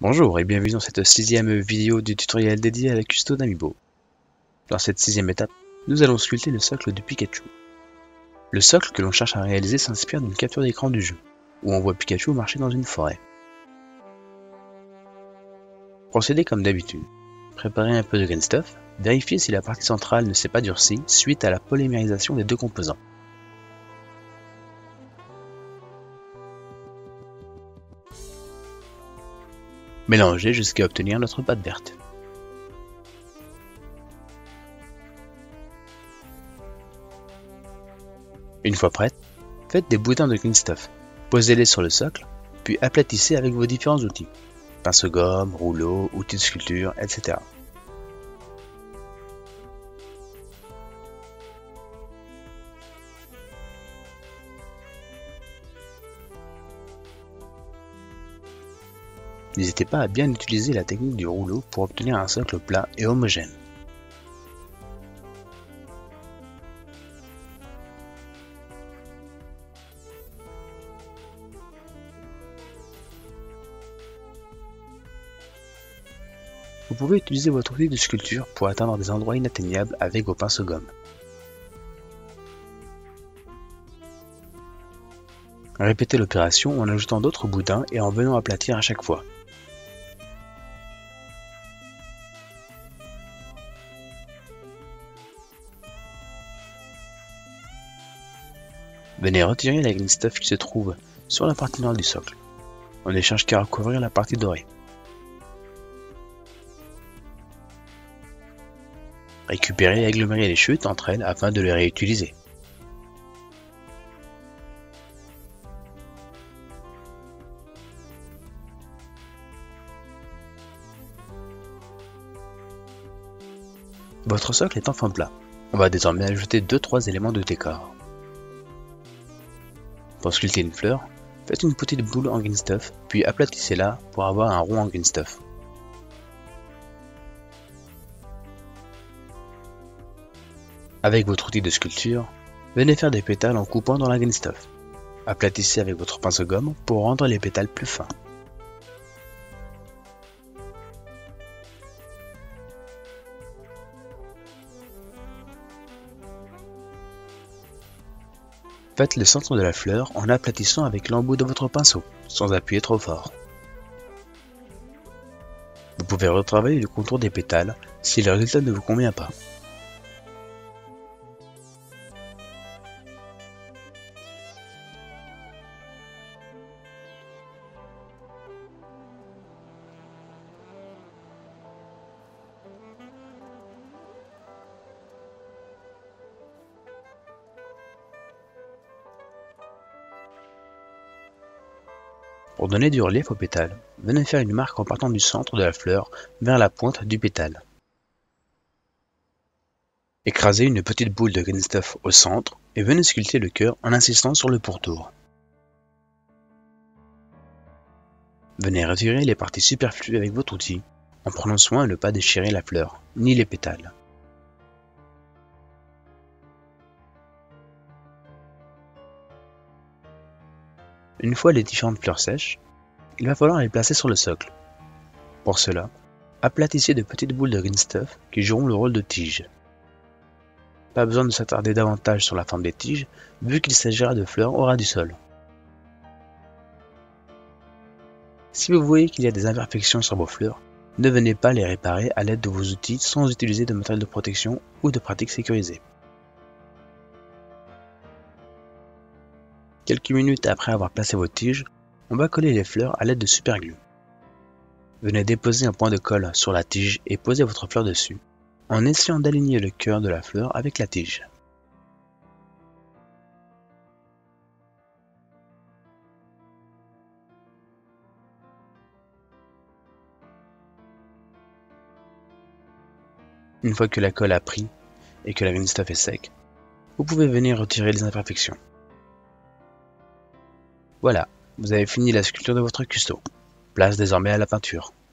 Bonjour et bienvenue dans cette sixième vidéo du tutoriel dédié à la custo d'Amiibo. Dans cette sixième étape, nous allons sculpter le socle de Pikachu. Le socle que l'on cherche à réaliser s'inspire d'une capture d'écran du jeu, où on voit Pikachu marcher dans une forêt. Procédez comme d'habitude. Préparez un peu de green stuff, vérifiez si la partie centrale ne s'est pas durcie suite à la polymérisation des deux composants. Mélangez jusqu'à obtenir notre pâte verte. Une fois prête, faites des boudins de green stuff, posez-les sur le socle, puis aplatissez avec vos différents outils, pince-gomme, rouleau, outils de sculpture, etc. N'hésitez pas à bien utiliser la technique du rouleau pour obtenir un socle plat et homogène. Vous pouvez utiliser votre outil de sculpture pour atteindre des endroits inatteignables avec vos pinceaux-gomme. Répétez l'opération en ajoutant d'autres boudins et en venant aplatir à chaque fois. Venez retirer la green stuff qui se trouve sur la partie nord du socle. On ne cherche qu'à recouvrir la partie dorée. Récupérez et agglomérez les chutes entre elles afin de les réutiliser. Votre socle est enfin plat. On va désormais ajouter 2-3 éléments de décor. Pour sculpter une fleur, faites une petite boule en green stuff, puis aplatissez-la pour avoir un rond en green stuff. Avec votre outil de sculpture, venez faire des pétales en coupant dans la green stuff. Aplatissez avec votre pinceau-gomme pour rendre les pétales plus fins. Faites le centre de la fleur en aplatissant avec l'embout de votre pinceau, sans appuyer trop fort. Vous pouvez retravailler le contour des pétales si le résultat ne vous convient pas. Pour donner du relief au pétale, venez faire une marque en partant du centre de la fleur vers la pointe du pétale. Écrasez une petite boule de green stuff au centre et venez sculpter le cœur en insistant sur le pourtour. Venez retirer les parties superflues avec votre outil, en prenant soin de ne pas déchirer la fleur, ni les pétales. Une fois les différentes fleurs sèches, il va falloir les placer sur le socle. Pour cela, aplatissez de petites boules de green stuff qui joueront le rôle de tiges. Pas besoin de s'attarder davantage sur la forme des tiges, vu qu'il s'agira de fleurs au ras du sol. Si vous voyez qu'il y a des imperfections sur vos fleurs, ne venez pas les réparer à l'aide de vos outils sans utiliser de matériel de protection ou de pratiques sécurisées. Quelques minutes après avoir placé vos tiges, on va coller les fleurs à l'aide de superglue. Venez déposer un point de colle sur la tige et posez votre fleur dessus, en essayant d'aligner le cœur de la fleur avec la tige. Une fois que la colle a pris et que la green stuff est sec, vous pouvez venir retirer les imperfections. Voilà, vous avez fini la sculpture de votre custo. Place désormais à la peinture.